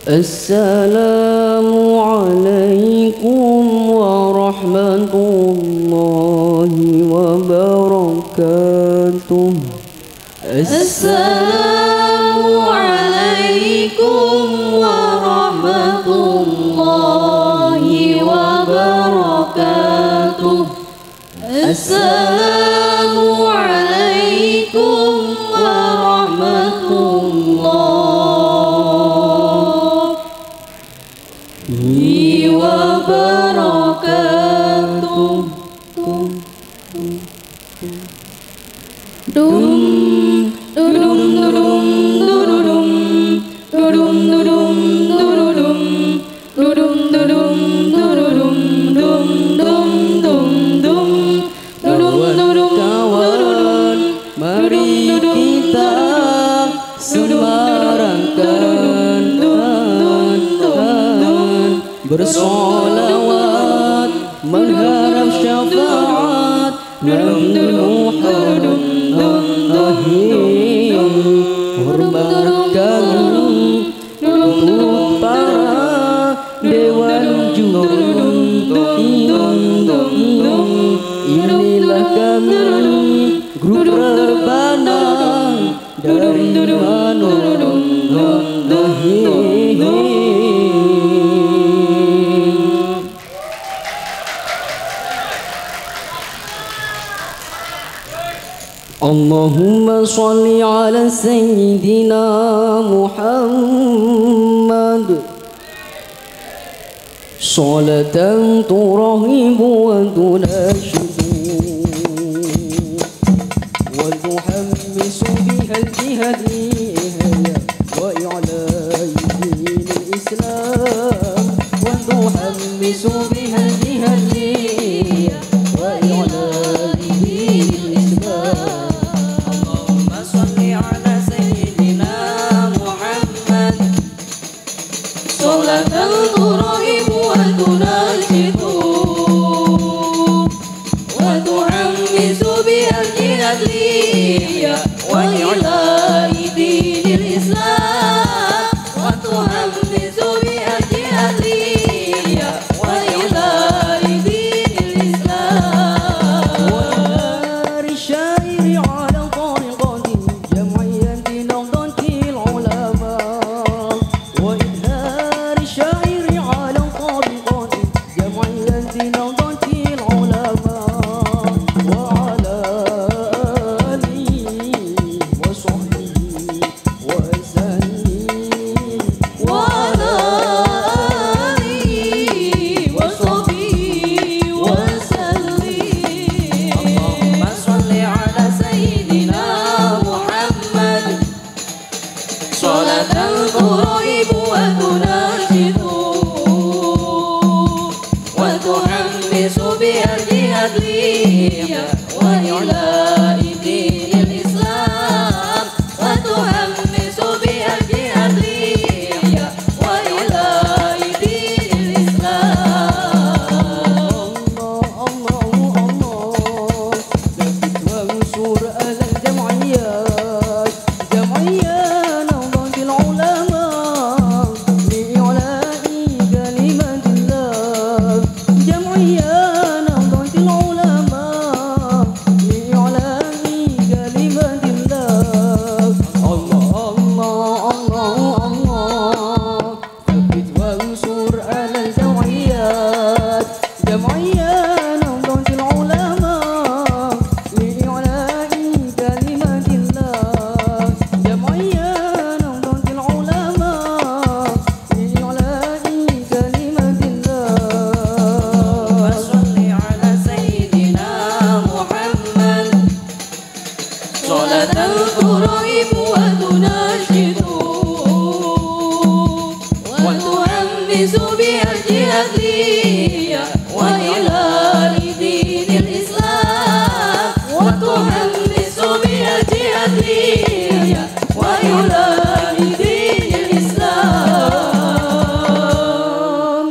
Assalamualaikum warahmatullahi wabarakatuh. Assalamualaikum warahmatullahi wabarakatuh. Assalamualaikum warahmatullahi wabarakatuh. Dum dudum dudum dudum dudum dudum dudum dudum dudum dudum dum dum dum dum dudum dudum kawan, mari kita semarakkan bersolawat mengharap syafaat Nabi Muhammad. Hormatkan untuk para dewan juri. Inilah kami grup rebana dari Manado. Allahumma sholli ala Sayyidina Muhammad salatan turahibu wa tunashidu wa tuhammisu biha al-jihadiyya wa i'la'i dinil Islam wa tuhammisu biha al-jihadiyya wa i'la'i dinil Islam. Salatan turahibu wa tunashidu wa tuhammisu biha al-jihadiyya wa i'la'i dinil Islam wa tuhammisu biha al-jihadiyya wa i'la'i dinil Islam. Wa risyairi ala tariqati jam'iyyati nawdatil ulama wa شاعري على طريقات جمعية نهضة العلماء وعلى آله وصحبه وسلم وعلى آله وصحبه وسلم. اللهم صل على سيدنا محمد صلاة ترهب وتناشد وتحمس بها الجهادية وإعلاء دين الإسلام وتحمس بها الجهادية وإعلاء دين الإسلام. الله ثبت وانصر أهل الجمعيات جمعية نهضة العلماء لإعلاء كلمة الله جمعية نهضة العلماء لإعلاء كلمة الله. الله ثبت وانصر أهل الجمعيات جمعية نهضة العلماء لإعلاء كلمة الله جمعية نهضة العلماء لإعلاء كلمة الله. وصل على سيدنا محمد صلاة ترهب وتناشد وتحمس بها الجهادية وإعلاء دين الإسلام وتحمس بها الجهادية وإعلاء دين الإسلام.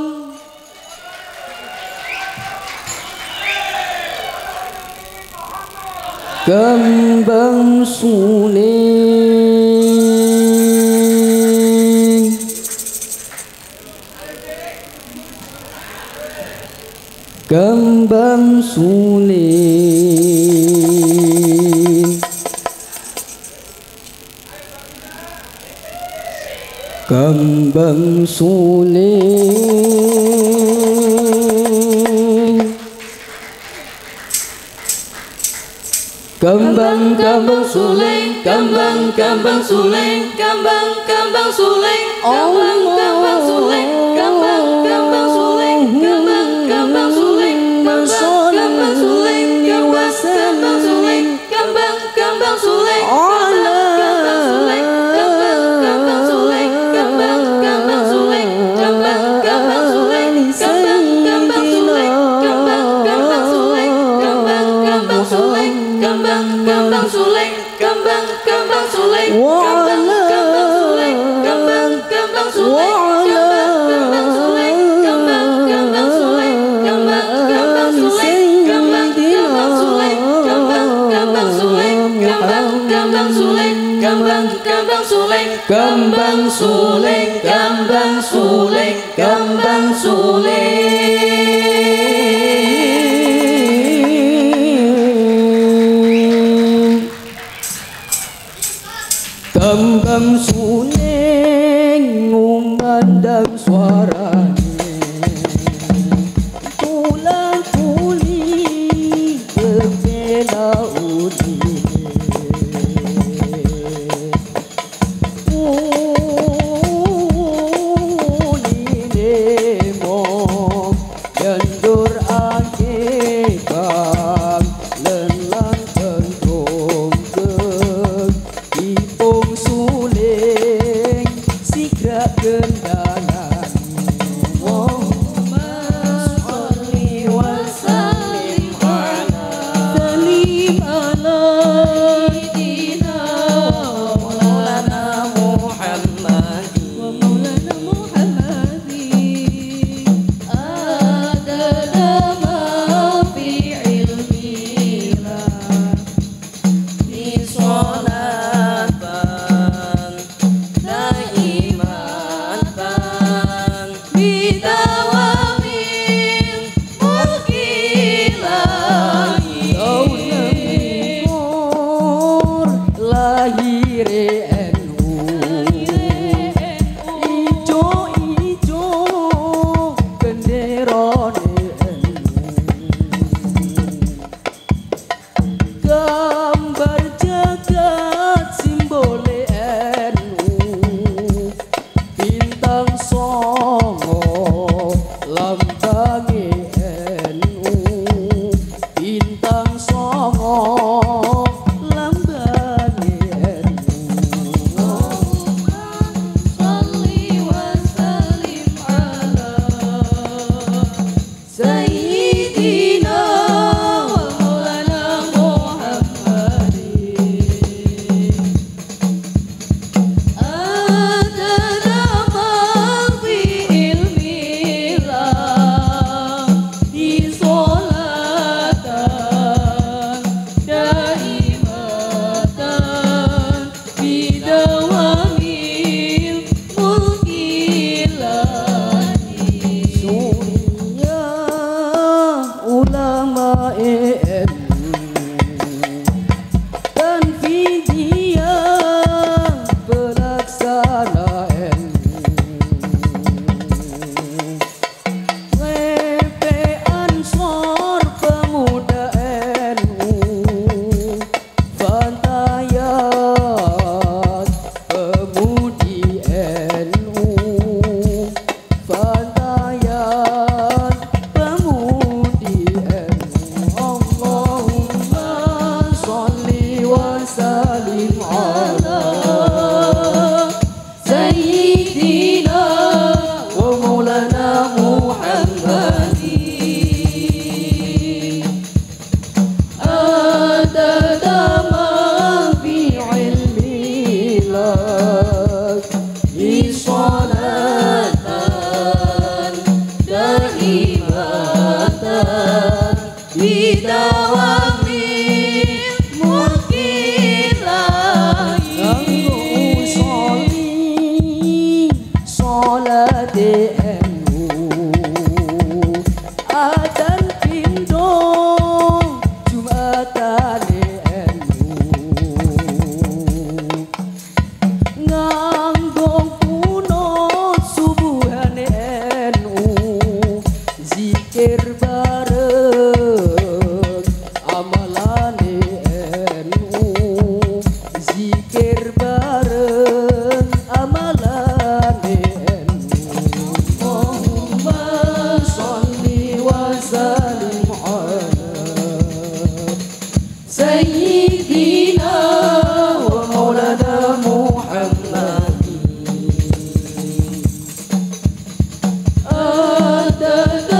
Kembang suling Kembang suling, kembang suling, kembang suling, kembang suling, kembang suling, kembang suling, kembang suling, kembang suling, kembang suling, kembang suling, kembang suling, kembang suling, kembang suling, kembang suling, kembang suling ngumandang suaranya, tulang tuli berbela udi. Adan pindo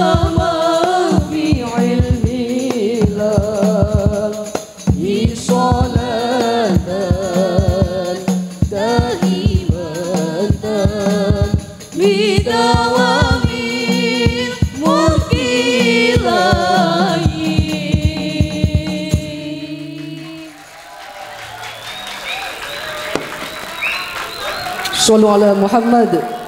في علم الله صلاة دائمة بدوام ملك إلهي. صلوا على محمد.